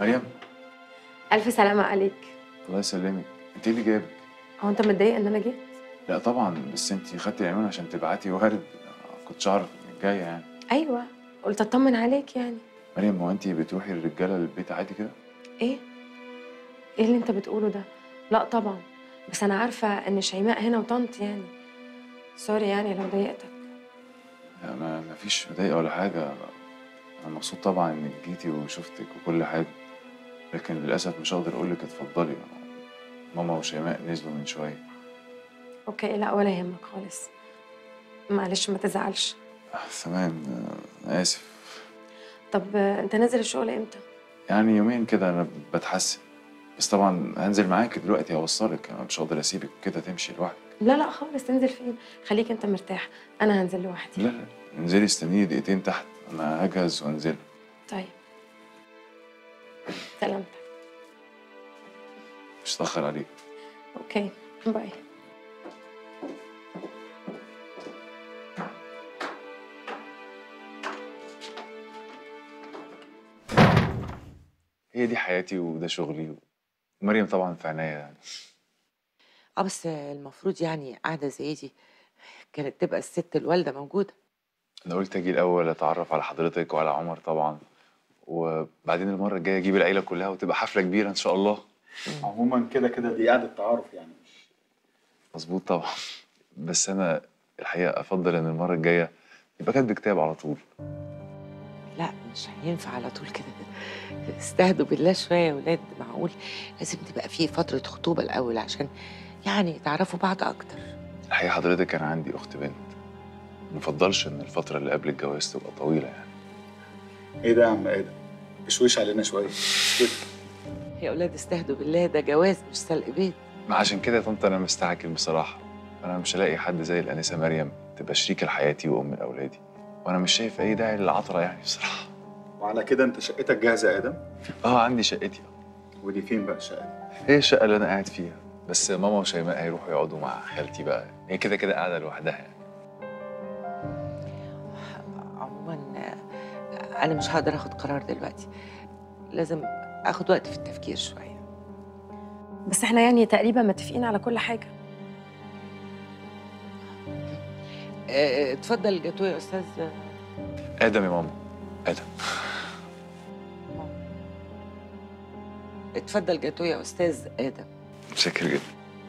مريم. ألف سلامة عليك. الله يسلمك. انت ايه اللي جابك؟ هو أنت متضايق إن أنا جيت؟ لا طبعا، بس انت خدتي العنوان عشان تبعتي وارد، ما كنتش اعرف انك جايه يعني. أيوه، قلت أطمن عليك يعني. مريم، هو انت بتروحي الرجاله البيت عادي كده؟ إيه؟ إيه اللي أنت بتقوله ده؟ لا طبعا، بس أنا عارفة إن شيماء هنا وطنط يعني. سوري يعني لو ضايقتك. لا ما فيش مضايقه ولا حاجه. انا مبسوط طبعا انك جيتي وشفتك وكل حاجه، لكن للاسف مش هقدر اقول لك اتفضلي. ماما وشيماء نزلوا من شويه. أوكي، لا ولا يهمك خالص. معلش ما تزعلش. تمام. انا اسف. طب أنت نازل الشغل إمتى؟ يعني يومين كده انا بتحسن، بس طبعا هنزل معاك دلوقتي اوصلك. انا مش هقدر اسيبك كده تمشي لوحدك. لا لا خالص، تنزل فين؟ خليك أنت مرتاح، أنا هنزل لوحدي. لا انزلي استنيني دقيقتين تحت، انا هجهز وانزل. طيب، سلامتك. مش هتأخر عليك. أوكي، باي. هي دي حياتي وده شغلي، ومريم طبعا في عناية يعني. بس المفروض يعني قاعدة زي دي كانت تبقى الست الوالدة موجودة. انا قلت اجي الاول اتعرف على حضرتك وعلى عمر طبعا، وبعدين المرة الجاية اجيب العيلة كلها وتبقى حفلة كبيرة ان شاء الله. عموما كده كده دي قعدة تعارف يعني. مظبوط طبعا. بس انا الحقيقة افضل ان المرة الجاية يبقى كاتب كتاب على طول. لا مش هينفع على طول كده. استهدوا بالله شوية يا ولاد، معقول؟ لازم تبقى فيه فترة خطوبة الأول عشان يعني تعرفوا بعض أكتر. الحقيقة حضرتك كان عندي اخت بنت، مفضلش ان الفترة اللي قبل الجواز تبقى طويلة يعني. ايه ده يا عم ايه ده؟ تشويش علينا شوية كده. يا ولاد استهدوا بالله، ده جواز مش سلق بيت. ما عشان كده يا طنط انا مستعجل بصراحة. انا مش هلاقي حد زي الانسة مريم تبقى شريكة لحياتي وام لاولادي، وانا مش شايف اي داعي للعطرة يعني بصراحة. وعلى كده انت شقتك جاهزة يا ادم؟ عندي شقتي. ودي فين بقى الشقة دي؟ هي الشقة اللي انا قاعد فيها، بس ماما وشيماء هيروحوا يقعدوا مع خالتي بقى. هي كده كده قاعدة لوحدها يعني. عموما أنا مش هقدر أخد قرار دلوقتي، لازم أخد وقت في التفكير شوية. بس احنا يعني تقريبا متفقين على كل حاجة. اتفضل الجاتوه يا أستاذ. ادم يا ماما، ادم. اتفضل جاتوه يا أستاذ آدم. متشكر جدا.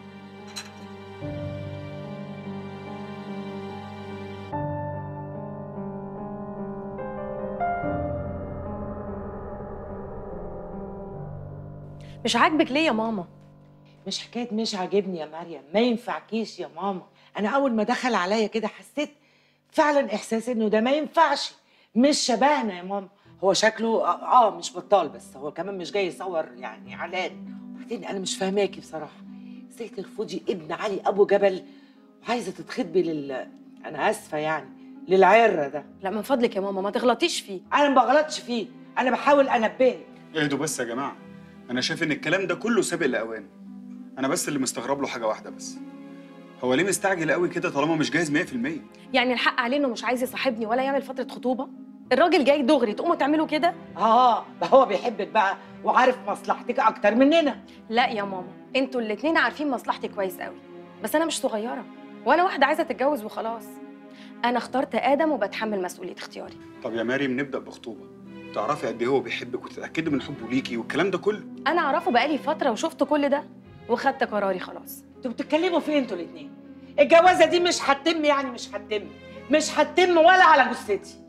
مش عاجبك ليه يا ماما؟ مش حكاية مش عاجبني يا مريم، ما ينفعكيش يا ماما. أنا أول ما دخل عليا كده حسيت فعلا إحساس إنه ده ما ينفعش، مش شبهنا يا ماما. هو شكله مش بطال، بس هو كمان مش جاي يصور يعني إعلان. وبعدين أنا مش فاهماكي بصراحة، إزاي ترفضي ابن علي أبو جبل وعايزة تتخطبي أنا آسفة يعني للعرة ده؟ لا من فضلك يا ماما ما تغلطيش فيه. أنا ما بغلطش فيه، أنا بحاول أنبهك. اهدوا بس يا جماعة، انا شايف ان الكلام ده كله سابق لاوانه. انا بس اللي مستغرب له حاجة واحدة بس، هو ليه مستعجل قوي كده طالما مش جاهز 100%؟ يعني الحق عليه انه مش عايز يصاحبني ولا يعمل فترة خطوبة؟ الراجل جاي دغري تقوموا تعملوا كده؟ ده هو بيحبك بقى وعارف مصلحتك أكتر مننا. لا يا ماما، انتوا الاتنين عارفين مصلحتي كويس قوي، بس انا مش صغيرة وانا واحدة عايزة تتجوز وخلاص. انا اخترت ادم وبتحمل مسؤولية اختياري. طب يا مريم نبدأ بخطوبة، تعرفي قد ايه هو بيحبك وتتأكدي من حبه ليكي والكلام ده كله. انا اعرفه بقالي فترة وشفت كل ده وخدت قراري خلاص. انتوا بتتكلموا فين انتوا الاتنين؟ الجوازة دي مش هتتم، يعني مش هتتم ولا على جثتي.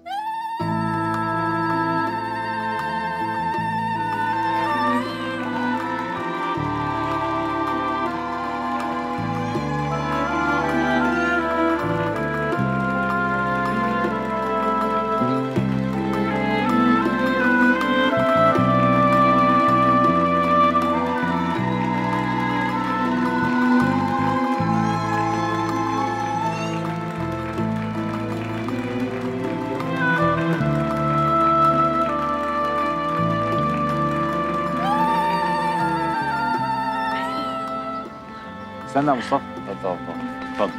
استنى يا مصطفى. اتفضل.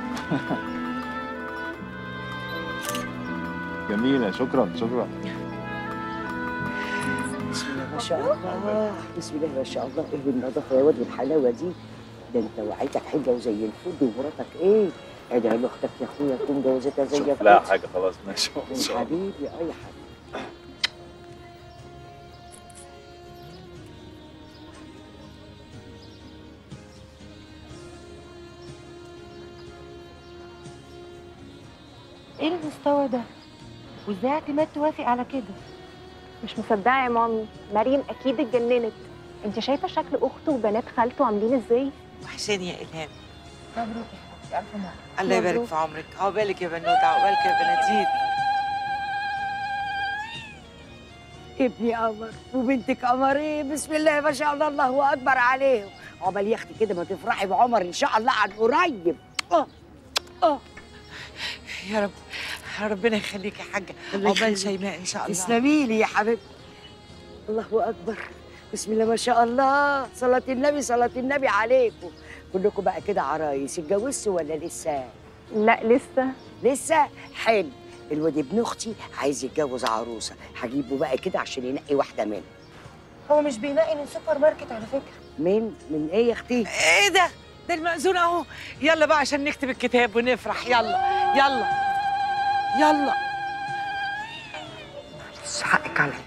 جميلة، شكرا. شاء الله، بسم الله ما شاء الله. ايه النظافه يا واد والحلاوه دي؟ ده انت وعيتك حلوه وزي الفل، ومراتك ايه؟ ادعي لاختك يا اخويا تكون جوازتها زي الفل. لا حاجه خلاص ماشي ان يا شاء الله. حبيبي يا حبيبي. ايه المستوى ده؟ وازاي اعتماد توافق على كده؟ مش مصدقه يا مامي، مريم اكيد اتجننت. انت شايفه شكل اخته وبنات خالته عاملين ازاي؟ وحشاني يا الهام. مبروك يا حبيبتي، الف مبروك. الله يبارك مبروك. في عمرك. عقبالك يا بنوته، عقبالك يا بناديد. ابني قمر وبنتك قمر، ايه بسم الله ما شاء الله، الله اكبر عليهم. عقبال يا اختي كده ما تفرحي بعمر ان شاء الله عن قريب. يا رب، ربنا يخليك يا حاجه. عقبال شيماء ان شاء الله. تسلمي لي يا حبيبتي. الله اكبر، بسم الله ما شاء الله، صلاة النبي صلاة النبي عليكم. كلكم بقى كده عرايس، اتجوزتوا ولا لسه؟ لا لسه. لسه؟ حلو. الواد ابن اختي عايز يتجوز عروسه، هجيبه بقى كده عشان ينقي واحده منهم. هو مش بينقي من سوبر ماركت على فكره. من ايه يا اختي؟ ايه ده؟ ده المأذون اهو. يلا بقى عشان نكتب الكتاب ونفرح. يلا يلا يلا. معلش حقك عليا.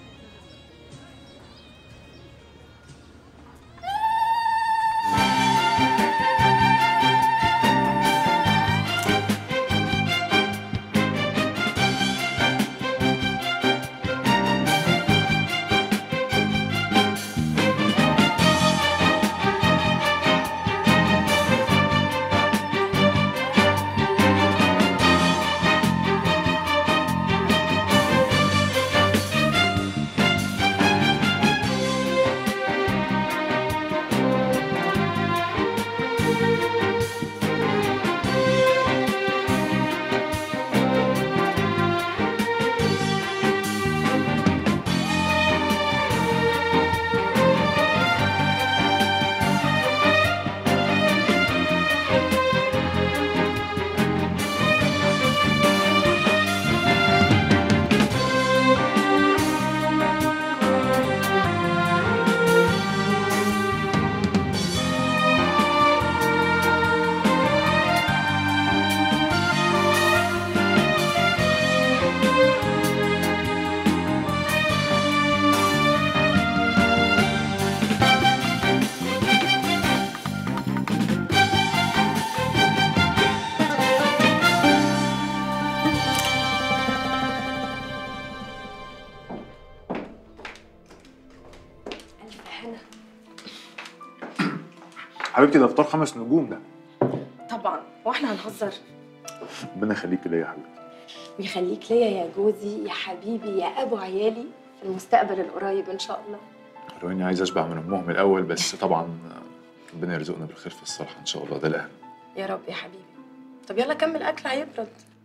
حبيبتي ده فطار 5 نجوم ده. طبعا، واحنا هنهزر؟ ربنا يخليكي ليا يا حبيبتي. ويخليك ليا يا جوزي يا حبيبي يا ابو عيالي في المستقبل القريب ان شاء الله. لو اني عايز اشبع من امهم الاول، بس طبعا ربنا يرزقنا بالخير في الصالحه ان شاء الله، ده الاهم. يا رب يا حبيبي. طب يلا كمل اكل هيبرد.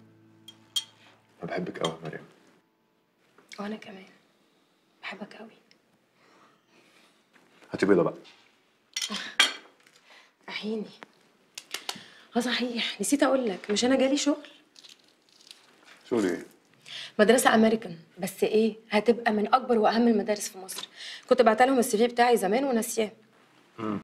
انا بحبك قوي يا مريم. وانا كمان بحبك قوي. هاتي بيضه بقى. عيني. صحيح نسيت اقول لك، مش انا جالي شغل شغل ايه؟ مدرسه امريكان، بس ايه، هتبقى من اكبر واهم المدارس في مصر. كنت بعت لهم السي في بتاعي زمان وناسياه.